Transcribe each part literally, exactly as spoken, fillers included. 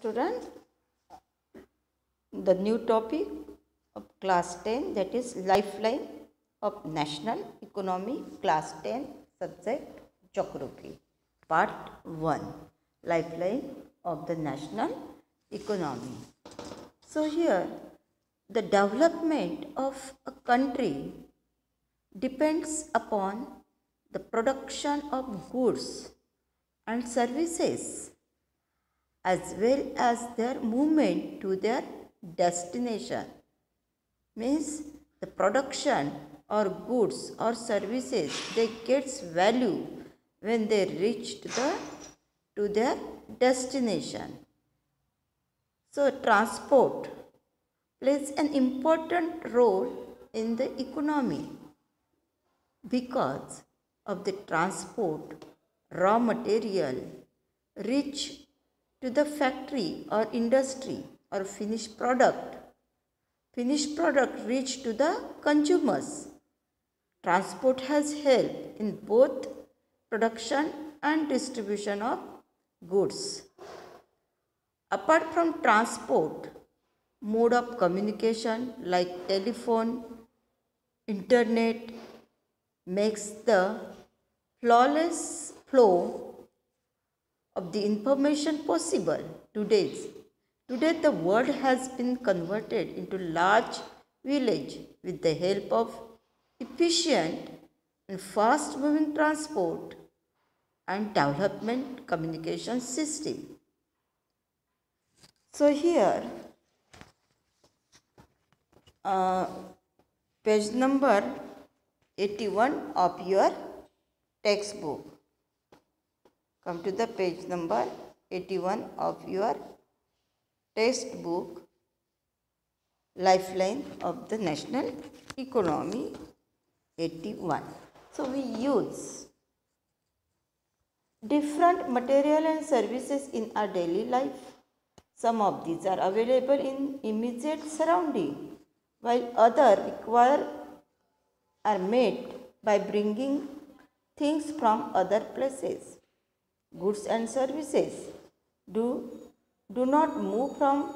student, the new topic of class ten, that is lifeline of national economy, class ten, subject geography, part one, lifeline of the national economy. So here the development of a country depends upon the production of goods and services as well as their movement to their destination. Means the production or goods or services, they gets value when they reach to the to their destination. So transport plays an important role in the economy. Because of the transport, raw material reach to the factory or industry or finished product. Finished product reach to the consumers. Transport has helped in both production and distribution of goods. Apart from transport, mode of communication like telephone, internet makes the flawless flow of the information possible. Today, today the world has been converted into large village with the help of efficient and fast moving transport and development communication system. So here uh, page number eighty-one of your textbook. Come to the page number eighty-one of your textbook, lifeline of the national economy, eighty-one. So we use different material and services in our daily life. Some of these are available in immediate surrounding, while other require are made by bringing things from other places. Goods and services do, do not move from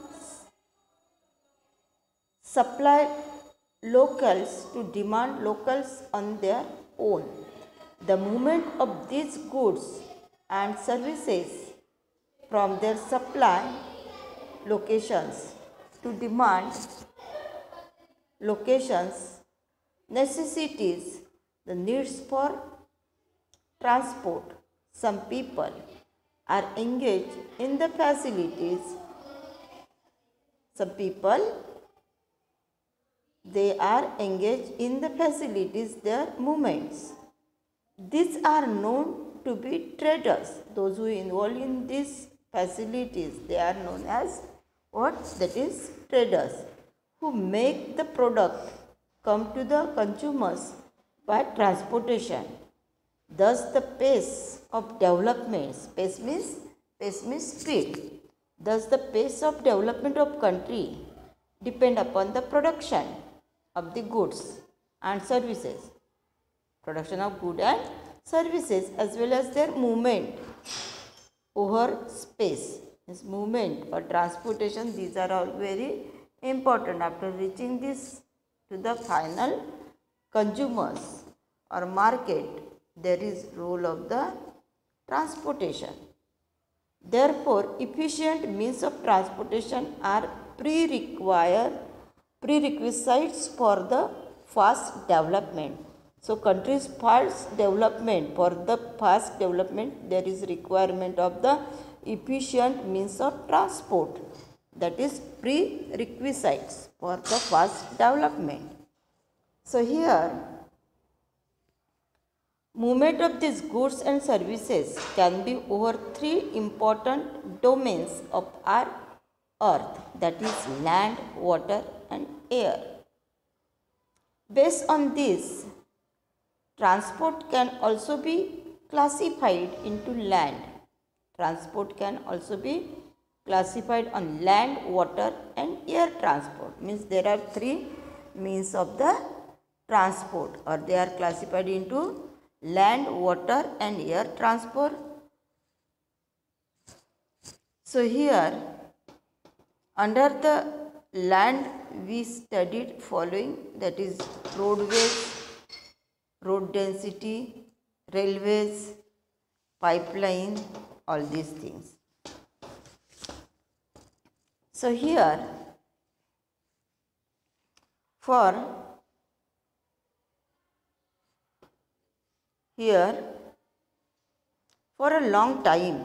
supply locals to demand locals on their own. The movement of these goods and services from their supply locations to demand locations necessities the needs for transport. Some people are engaged in the facilities. Some people, they are engaged in the facilities, their movements. These are known to be traders. Those who involve in these facilities, they are known as what? That is traders, who make the product come to the consumers by transportation. Thus the pace of development, pace means, pace means speed. Thus the pace of development of country depend upon the production of the goods and services. Production of goods and services as well as their movement over space. Means movement or transportation, these are all very important. After reaching this to the final consumers or market, there is role of the transportation. Therefore, efficient means of transportation are pre-required prerequisites for the fast development. So, country's fast development, for the fast development, there is requirement of the efficient means of transport. That is prerequisites for the fast development. So here, movement of these goods and services can be over three important domains of our earth, that is land, water and air. Based on this, transport can also be classified into land. Transport can also be classified on land, water and air transport. Means there are three means of the transport, or they are classified into land, water and air transport. So here Under the land we studied following, that is roadways, road density, railways, pipeline, all these things. So here for here for a long time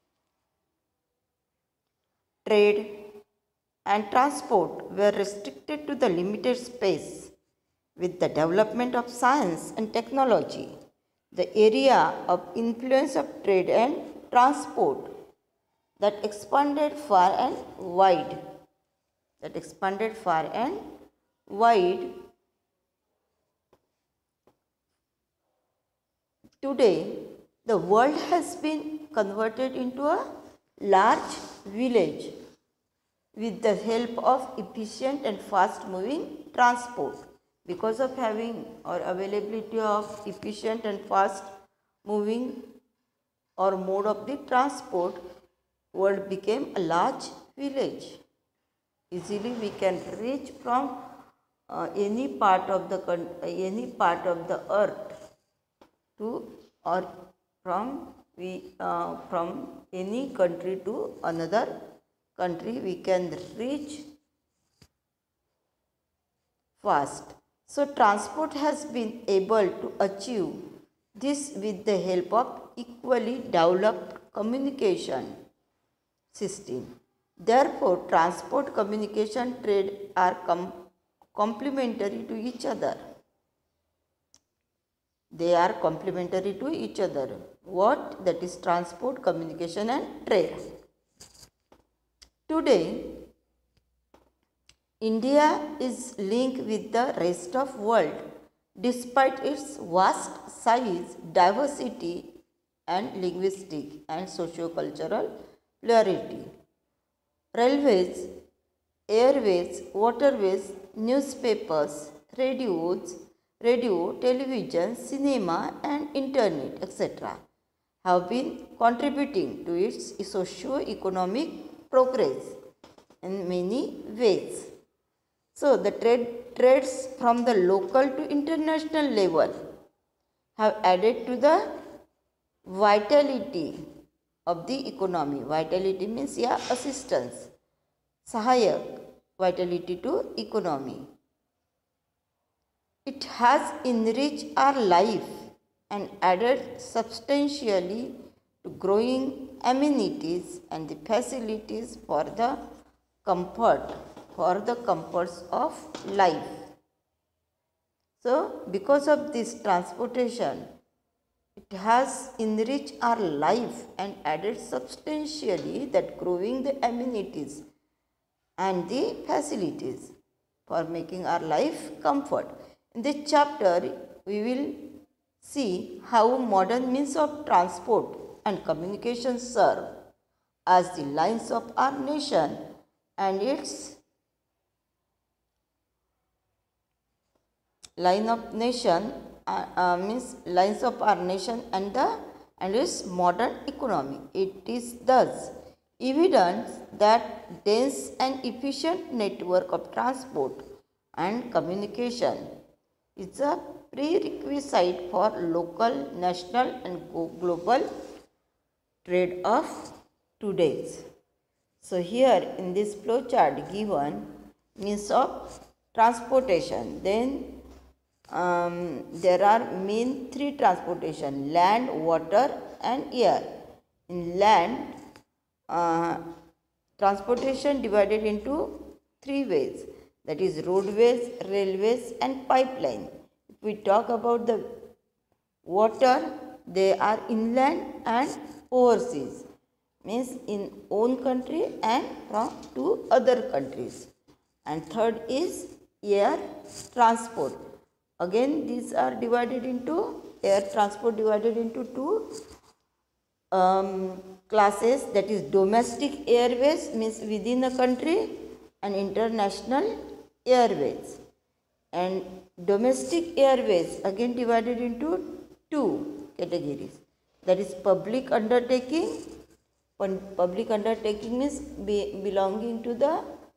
trade and transport were restricted to the limited space. With the development of science and technology, the area of influence of trade and transport that expanded far and wide, that expanded far and wide. Today, the world has been converted into a large village with the help of efficient and fast moving transport. Because of having or availability of efficient and fast moving or mode of the transport, world became a large village. Easily we can reach from uh, any part of the uh, any part of the earth to or from we uh, from any country to another country we can reach fast. So transport has been able to achieve this with the help of equally developed communication system. Therefore, transport, communication, trade are com complementary to each other. They are complementary to each other. What? That is transport, communication and trade. Today, India is linked with the rest of world despite its vast size, diversity and linguistic and socio-cultural plurality. Railways, airways, waterways, newspapers, radios, radio, television, cinema and internet, et cetera have been contributing to its socio-economic progress in many ways. So, the trade, trades from the local to international level have added to the vitality of the economy. Vitality means, yeah, assistance, sahayak, vitality to economy. It has enriched our life and added substantially to growing amenities and the facilities for the comfort for the comforts of life. So, because of this transportation, it has enriched our life and added substantially that growing the amenities and the facilities for making our life comfort. In this chapter, we will see how modern means of transport and communication serve as the lines of our nation and its line of nation uh, uh, means lines of our nation and the and its modern economy. It is thus evident that dense and efficient network of transport and communication is a prerequisite for local, national and global trade of today's. So here in this flow chart given means of transportation, then um, there are main three transportation: land, water and air. In land, uh, transportation divided into three ways, that is roadways, railways and pipeline. If we talk about the water, they are inland and overseas, means in own country and from to other countries. And third is air transport. Again, these are divided into air transport divided into two um, classes, that is domestic airways means within a country and international airways. And domestic airways again divided into two categories, that is public undertaking. Public undertaking means be, belonging to the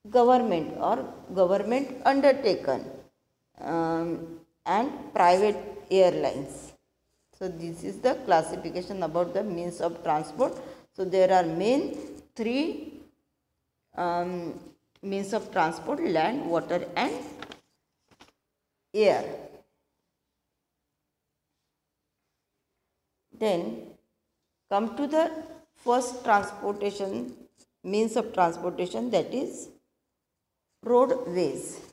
government or government undertaken um, and private airlines. So this is the classification about the means of transport. So there are main three um, means of transport: land, water and air. Then come to the first transportation means of transportation, that is roadways.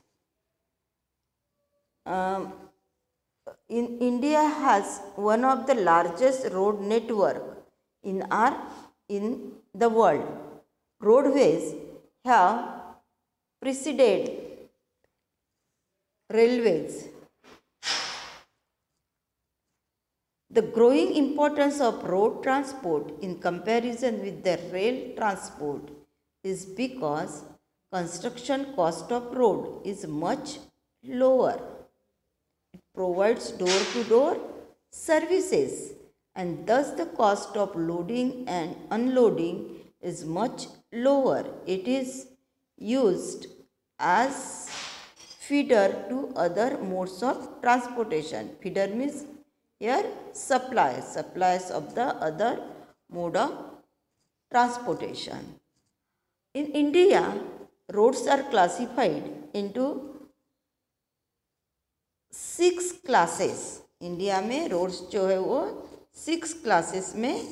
Um, in India has one of the largest road network in our in the world. Roadways have preceded railways. The growing importance of road transport in comparison with the rail transport is because construction cost of road is much lower. It provides door-to-door services and thus the cost of loading and unloading is much lower. It is used as feeder to other modes of transportation. Feeder means here supplies, supplies of the other mode of transportation. In India, roads are classified into six classes. India में roads जो है वो six classes में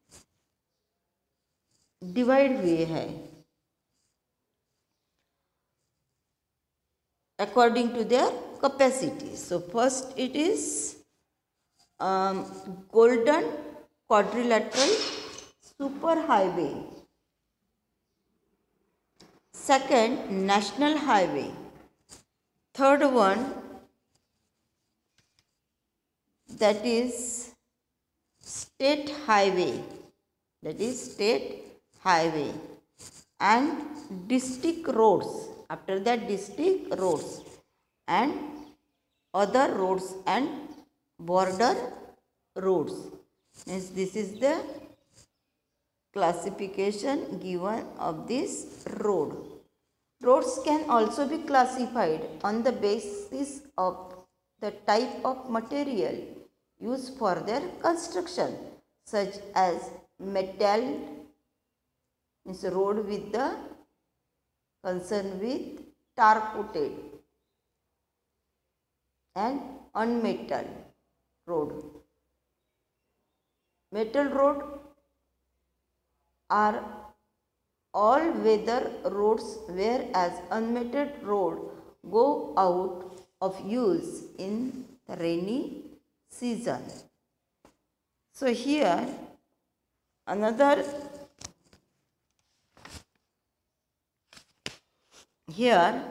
divide हुए हैं according to their capacity. So first it is um, golden quadrilateral super highway. Second, national highway. Third one, that is state highway. That is state highway. And district roads. After that, district roads and other roads and border roads. Means this is the classification given of this road. Roads can also be classified on the basis of the type of material used for their construction, such as metal, means road with the concern with tar coated, and unmetal road. Metal road are all weather roads, whereas unmetal road go out of use in the rainy season. So here another here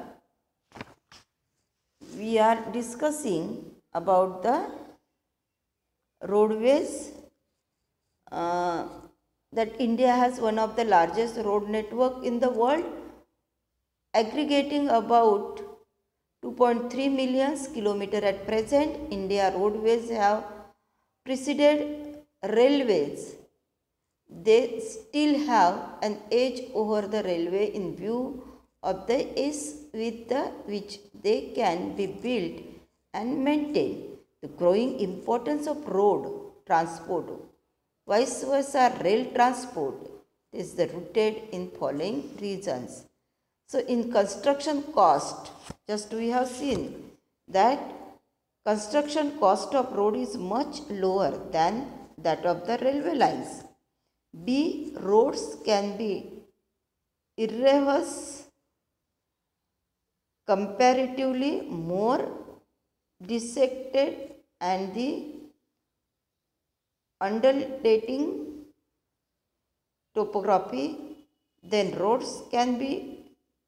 we are discussing about the roadways, uh, that India has one of the largest road network in the world, aggregating about two point three million kilometers at present. India roadways have preceded railways. They still have an edge over the railway in view of the ease with the which they can be built and maintained. The growing importance of road transport, vice versa rail transport, is rooted in following reasons. So in construction cost, just we have seen that construction cost of road is much lower than that of the railway lines. B. Roads can be irreverse, comparatively more dissected, and the undulating topography, then roads can be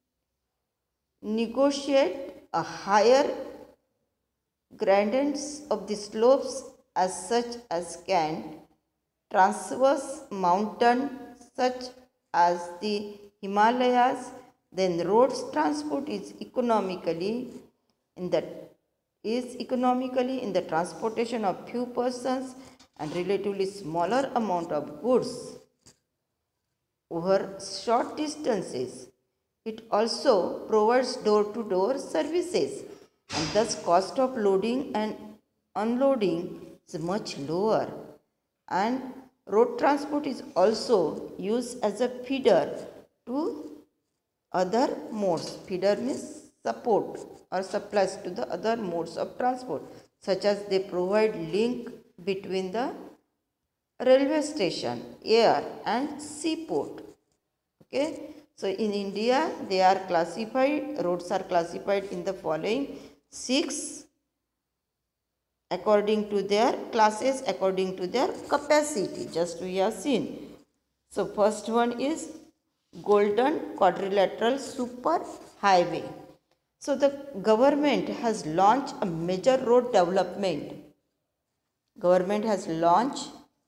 negotiate a higher gradients of the slopes as such as can transverse mountain such as the Himalayas. Then roads transport is economically in the is economically in the transportation of few persons and relatively smaller amount of goods over short distances. It also provides door-to-door services, and thus cost of loading and unloading is much lower. And road transport is also used as a feeder to other modes. Feeder means support or supplies to the other modes of transport, such as they provide link between the railway station, air and seaport. Okay. So in India, they are classified, roads are classified in the following six according to their classes, according to their capacity, just we have seen. So first one is Golden Quadrilateral Super Highway. So the government has launched a major road development. Government has launched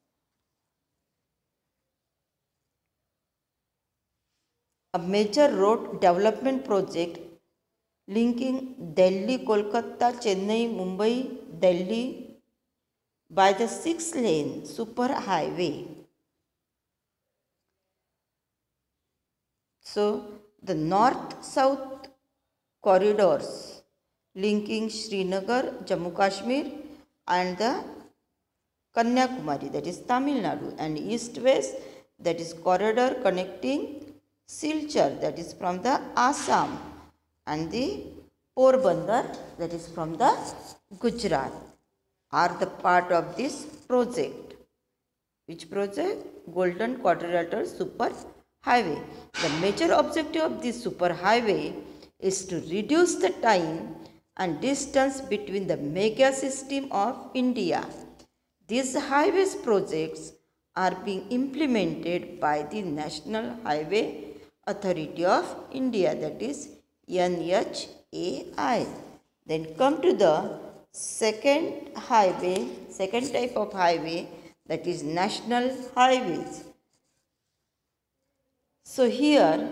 a major road development project linking Delhi, Kolkata, Chennai, Mumbai, Delhi by the six-lane super highway. So the north-south corridors linking Srinagar, Jammu Kashmir and the Kanyakumari, that is Tamil Nadu, and east-west, that is corridor connecting Silchar, that is from the Assam, and the Porbandar, that is from the Gujarat, are the part of this project. Which project? Golden Quadrilateral Super Highway. The major objective of this super highway is to reduce the time and distance between the mega system of India. These highways projects are being implemented by the National Highway Authority of India, that is N H A I. Then come to the second highway, second type of highway, that is national highways. So here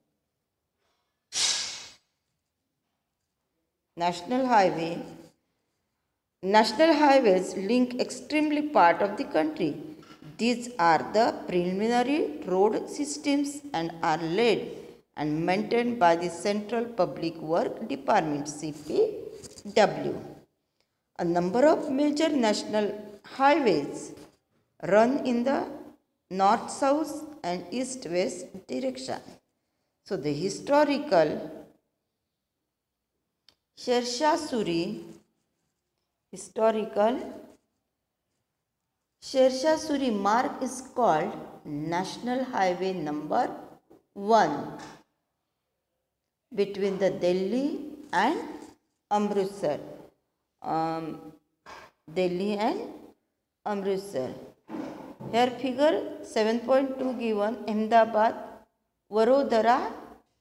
national highway, national highways link extremely part of the country. These are the preliminary road systems and are led and maintained by the Central Public Work Department, C P W. A number of major national highways run in the north-south and east-west direction. So the historical Sher-Shah Suri, historical Sher-Shah Suri mark is called National Highway number one between the Delhi and Amritsar. Um, Delhi and Amritsar. Here figure seven point two given, Ahmedabad Vadodara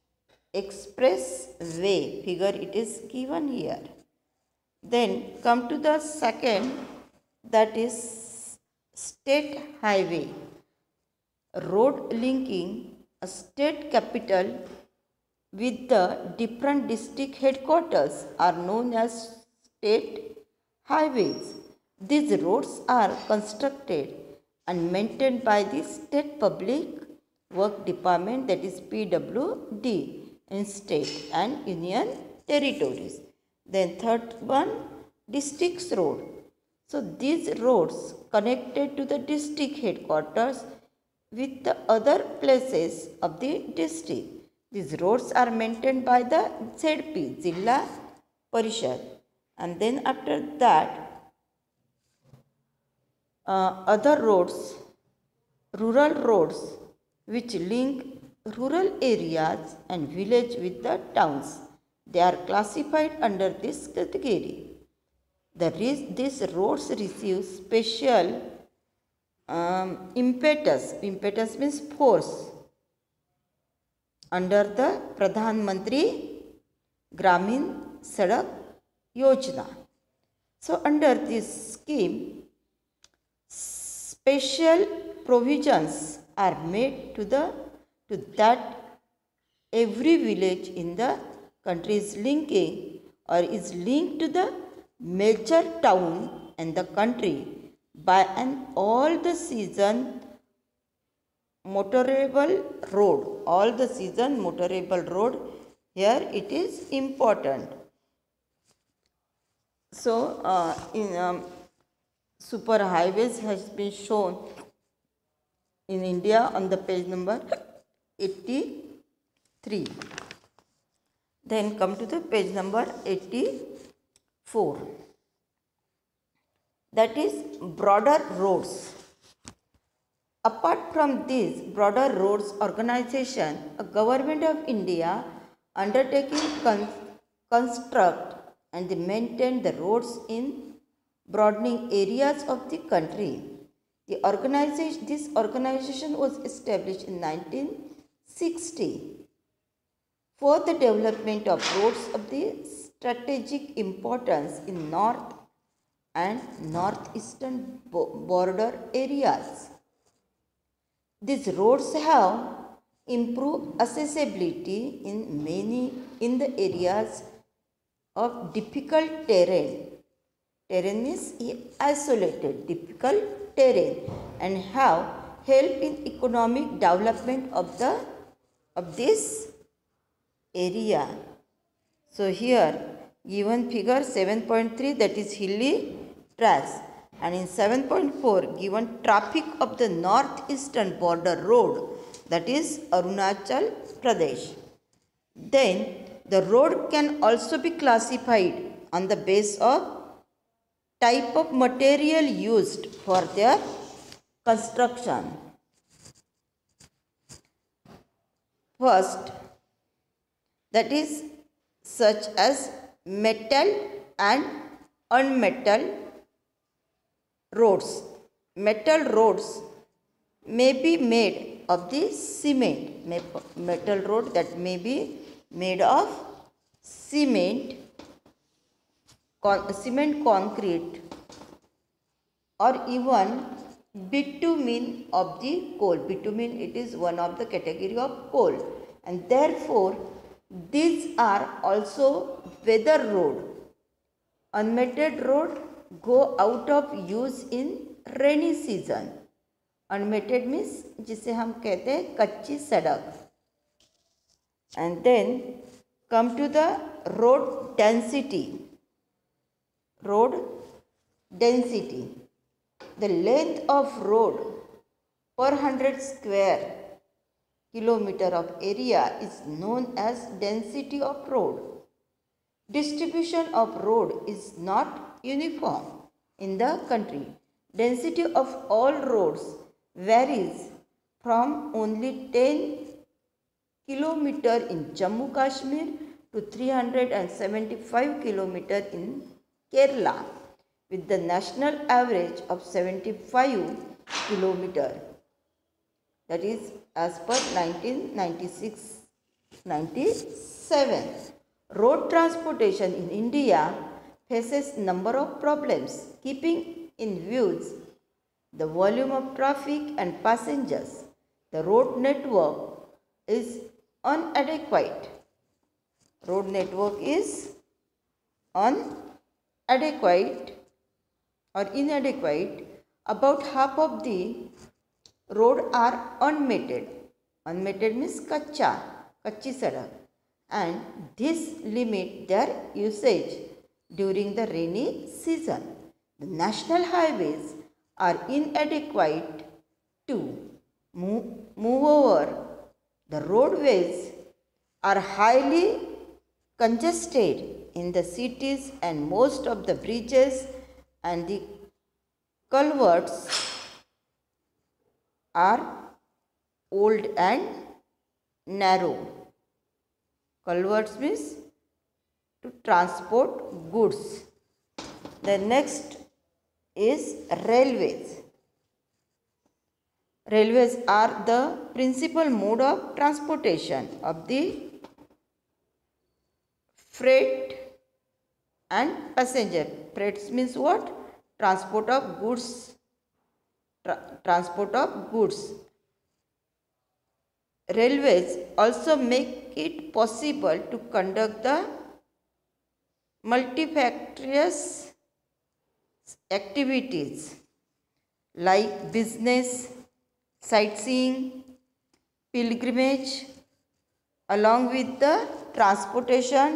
Expressway. Figure it is given here. Then come to the second, that is state highway. Road linking a state capital with the different district headquarters are known as state highways. These roads are constructed and maintained by the State Public Work Department, that is P W D, in state and union territories. Then third one, districts road. So these roads connected to the district headquarters with the other places of the district. These roads are maintained by the Z P, Zilla Parishad. And then after that, uh, other roads, rural roads, which link rural areas and village with the towns. They are classified under this category. The these roads receive special um, impetus. Impetus means force under the Pradhan Mantri Gramin Sadak Yojana. So under this scheme, special provisions are made to the to that every village in the country is linking or is linked to the major town in the country by an all the season motorable road, all the season motorable road, here it is important. So uh, in um, super highways has been shown in India on the page number eighty-three. Then come to the page number eighty-four, that is broader roads. Apart from this broader roads organization, a government of India undertaking con construct and maintain the roads in broadening areas of the country. The organization, this organization was established in nineteen sixty for the development of roads of the strategic importance in north and northeastern border areas. These roads have improved accessibility in many in the areas of difficult terrain. Terrain means isolated, difficult terrain, and have helped in economic development of the of this area. So here given figure seven point three, that is hilly tracks, and in seven point four given traffic of the northeastern border road, that is Arunachal Pradesh. Then the road can also be classified on the basis of type of material used for their construction. First, that is such as metal and unmetal roads. Metal roads may be made of the cement. Metal road that may be made of cement, con cement concrete, or even bitumen of the coal. Bitumen, it is one of the category of coal, and therefore these are also weather road. Unmeted road go out of use in rainy season. Unmeted means जिसे हम कहते हैं कच्ची सड़क. And then come to the road density. Road density. The length of road per one hundred square kilometer of area is known as density of road. Distribution of road is not uniform in the country. Density of all roads varies from only ten kilometer in Jammu Kashmir to three hundred seventy-five kilometer in Kerala, with the national average of seventy-five kilometer. That is as per nineteen ninety-six ninety-seven. Road transportation in India faces number of problems, keeping in view the volume of traffic and passengers. The road network is inadequate. Road network is inadequate or inadequate. About half of the road are unmeted. Unmeted means kacha, kachi sadak, and this limit their usage during the rainy season. The national highways are inadequate too. Moreover, the roadways are highly congested in the cities, and most of the bridges and the culverts are old and narrow. Culverts means to transport goods. The next is railways. Railways are the principal mode of transportation of the freight and passenger. Freight means what? Transport of goods. Tra transport of goods. Railways also make it possible to conduct the multifarious activities like business, sightseeing, pilgrimage along with the transportation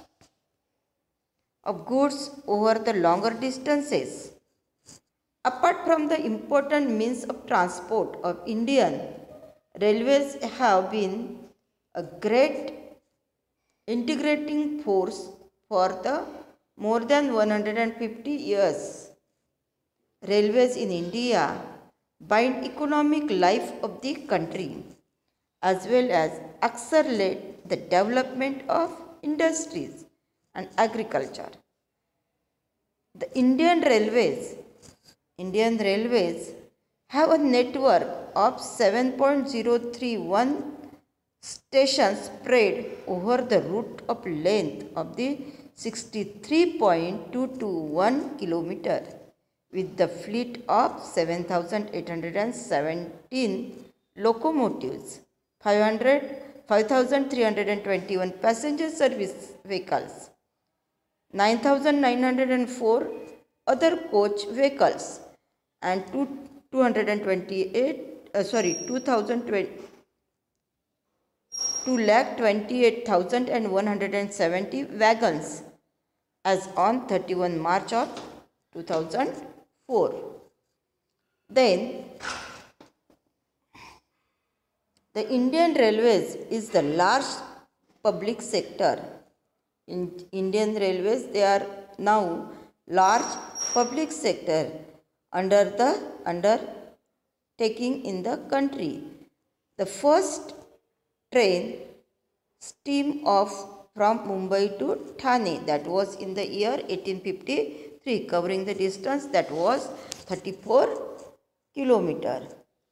of goods over the longer distances. Apart from the important means of transport of Indian railways have been a great integrating force for the more than one hundred fifty years. Railways in India bind economic life of the country as well as accelerate the development of industries and agriculture. The Indian Railways Indian Railways have a network of seven point zero three one stations spread over the route of length of the sixty-three point two two one kilometer with the fleet of seven thousand eight hundred seventeen locomotives, five thousand three hundred twenty-one passenger service vehicles, nine thousand nine hundred four other coach vehicles, and two, 228 uh, sorry two thousand two lakh twenty-eight thousand one hundred seventy wagons as on thirty-first March of two thousand four. Then the Indian Railways is the large public sector. In Indian Railways, they are now large public sector under the undertaking in the country. The first train steam off from Mumbai to Thane, that was in the year eighteen fifty-three, covering the distance that was thirty-four kilometer.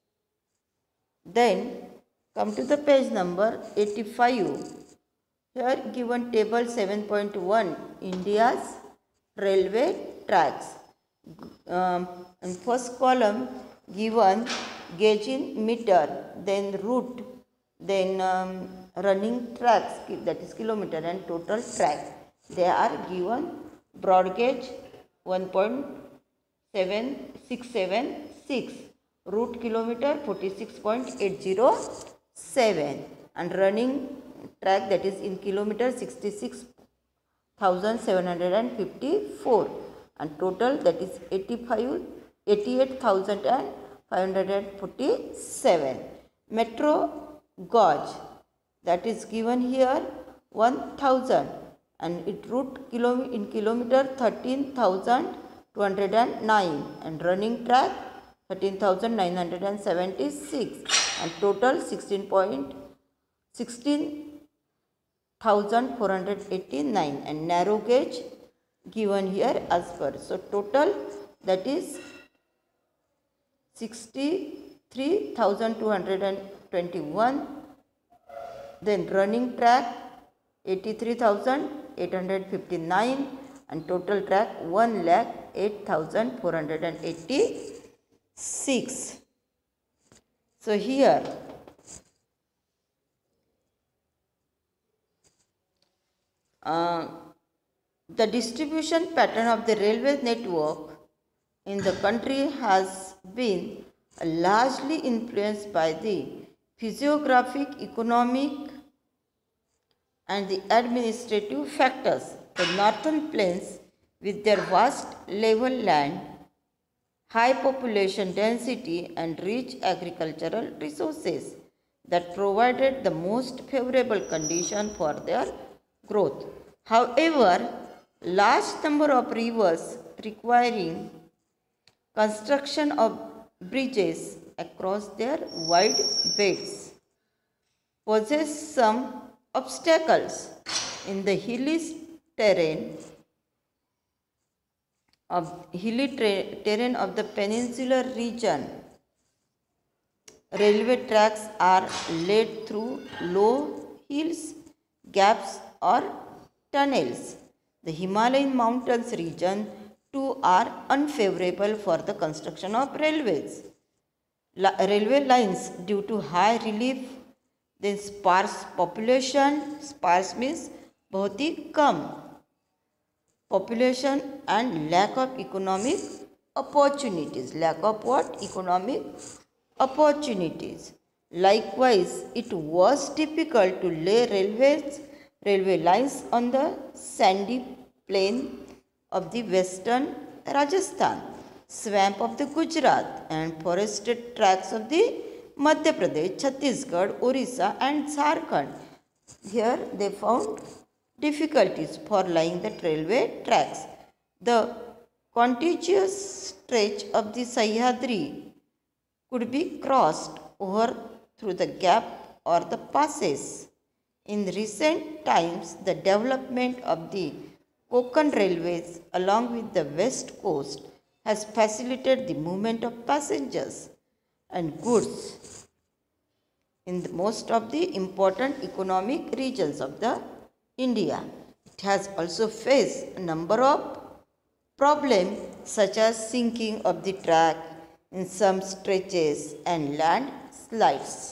Then come to the page number eighty-five. Here given table seven point one, India's railway tracks. Um, in first column given gauge in meter, then route, then um, running tracks, that is kilometer, and total track. They are given broad gauge one point seven six seven six, route kilometer forty-six point eight zero seven, and running track, that is in kilometer sixty-six thousand seven hundred fifty-four, and total, that is eighty-eight thousand five hundred forty-seven. Metro gauge, that is given here one thousand, and it route kilo in kilometer thirteen thousand two hundred nine, and running track thirteen thousand nine hundred seventy-six, and total sixteen point sixteen thousand four hundred eighty-nine, and narrow gauge given here as per. So total, that is sixty-three thousand two hundred twenty-one, then running track eighty-three thousand eight hundred fifty-nine, and total track one lakh eight thousand four hundred eighty-six. So here uh, the distribution pattern of the railway network in the country has been largely influenced by the physiographic, economic, and the administrative factors. The northern plains, with their vast level land, high population density, and rich agricultural resources, that provided the most favorable condition for their growth. However, large number of rivers requiring construction of bridges across their wide beds poses some obstacles in the hilly terrain of hilly terrain of the peninsular region. Railway tracks are laid through low hills, gaps, or tunnels. The Himalayan mountains region too are unfavorable for the construction of railways. La railway lines due to high relief, then sparse population, sparse means बहुत ही कम population, and lack of economic opportunities. Lack of what? Economic opportunities. Likewise, it was difficult to lay railways, railway lines on the sandy plain of the western Rajasthan, swamp of the Gujarat, and forested tracts of the Madhya Pradesh, Chhattisgarh, Orissa, and Jharkhand. Here they found difficulties for laying the railway tracks. The contiguous stretch of the Sahyadri could be crossed over through the gap or the passes. In recent times, the development of the Konkan railways along with the west coast has facilitated the movement of passengers and goods in the most of the important economic regions of the India. It has also faced a number of problems such as sinking of the track in some stretches and landslides.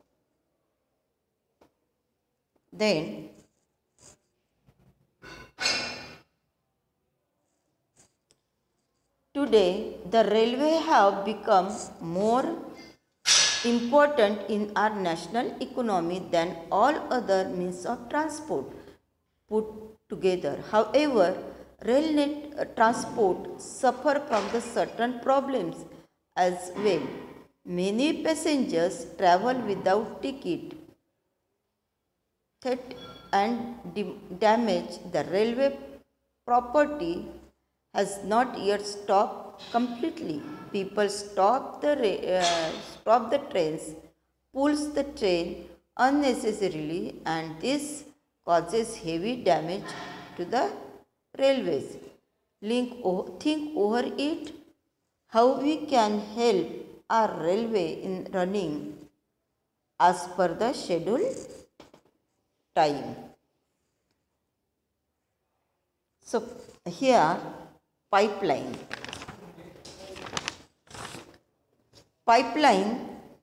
Then today the railway have become more important in our national economy than all other means of transport put together. However, rail net transport suffer from the certain problems as well. Many passengers travel without ticket and damage the railway property has not yet stopped completely. People stop the uh, stop the trains, pulls the train unnecessarily, and this causes heavy damage to the railways. Link, think over it, how we can help our railway in running as per the schedule time. So here pipeline. Pipeline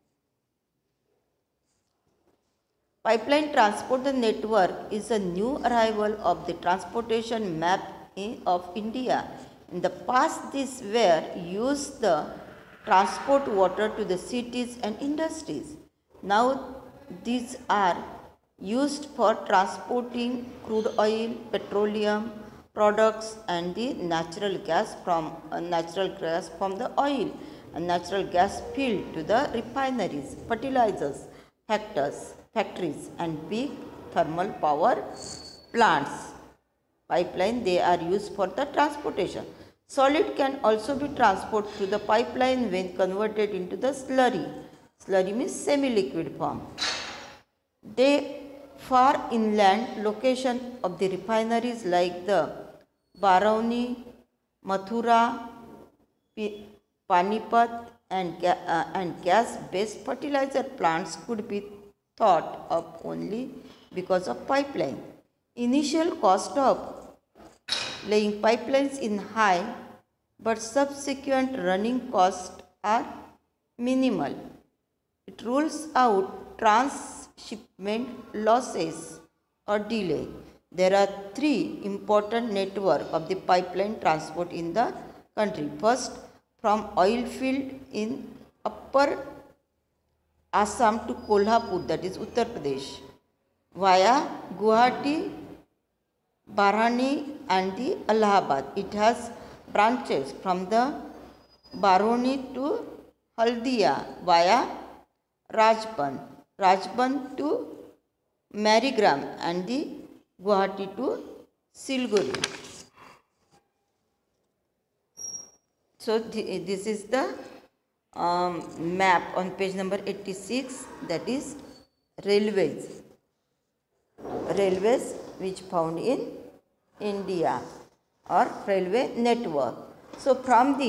Pipeline transport network is a new arrival of the transportation map in, of India. In the past, these were used to transport water to the cities and industries. Now, these are used for transporting crude oil, petroleum products, and the natural gas from uh, natural gas from the oil and natural gas field to the refineries, fertilizers, factors. factories and big thermal power plants. Pipeline, they are used for the transportation. Solid can also be transported through the pipeline when converted into the slurry. Slurry means semi-liquid form. They far inland location of the refineries like the Barauni, Mathura, Panipat and, uh, and gas-based fertilizer plants could be thought of only because of pipeline. Initial cost of laying pipelines is high, but subsequent running costs are minimal. It rules out transshipment losses or delay. There are three important networks of the pipeline transport in the country. First, from oil field in upper Assam to Kolhapur, that is Uttar Pradesh, via Guwahati, Barani and the Allahabad. It has branches from the Baroni to Haldia via Rajband, Rajband to Marigram and the Guwahati to Siliguri. So th this is the Um, map on page number eighty-six, that is railways railways which found in India or railway network. So from the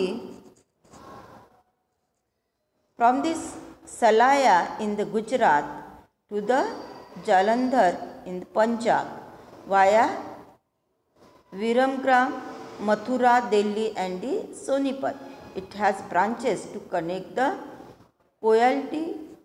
from this Salaya in the Gujarat to the Jalandhar in the Punjab via Viramgram, Mathura, Delhi and the Sonipat. It has branches to connect the Koyalty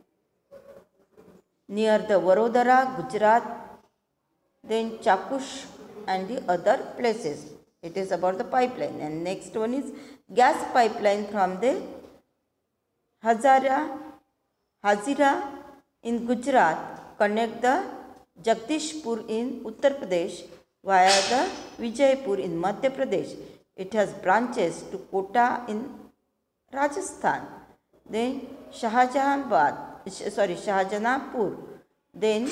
near the Vadodara, Gujarat, then Chakush and the other places. It is about the pipeline. And next one is gas pipeline from the Hazara, Hazira in Gujarat connect the Jagdishpur in Uttar Pradesh via the Vijaypur in Madhya Pradesh. It has branches to Kota in Rajasthan, then Shahjahanabad, sorry Shahjahanpur, then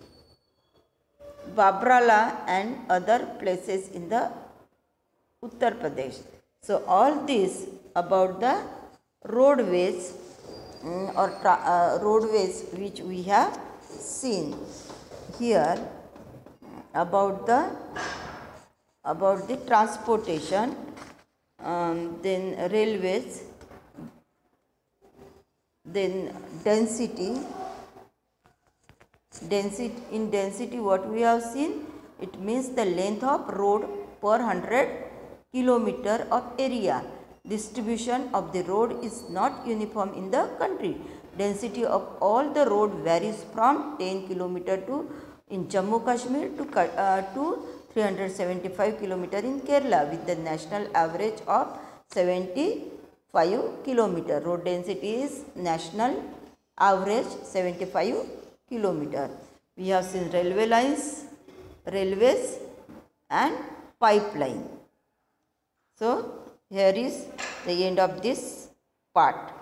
Babrala and other places in the Uttar Pradesh. So all this about the roadways um, or uh, roadways which we have seen here about the about the transportation, um, then railways, then density. Density in density, what we have seen, it means the length of road per one hundred kilometer of area. Distribution of the road is not uniform in the country. Density of all the road varies from ten kilometer to in Jammu Kashmir to uh, to three hundred seventy-five kilometer in Kerala, with the national average of seventy-five kilometer. Road density is national average seventy-five kilometer. We have seen railway lines, railways and pipeline. So here is the end of this part.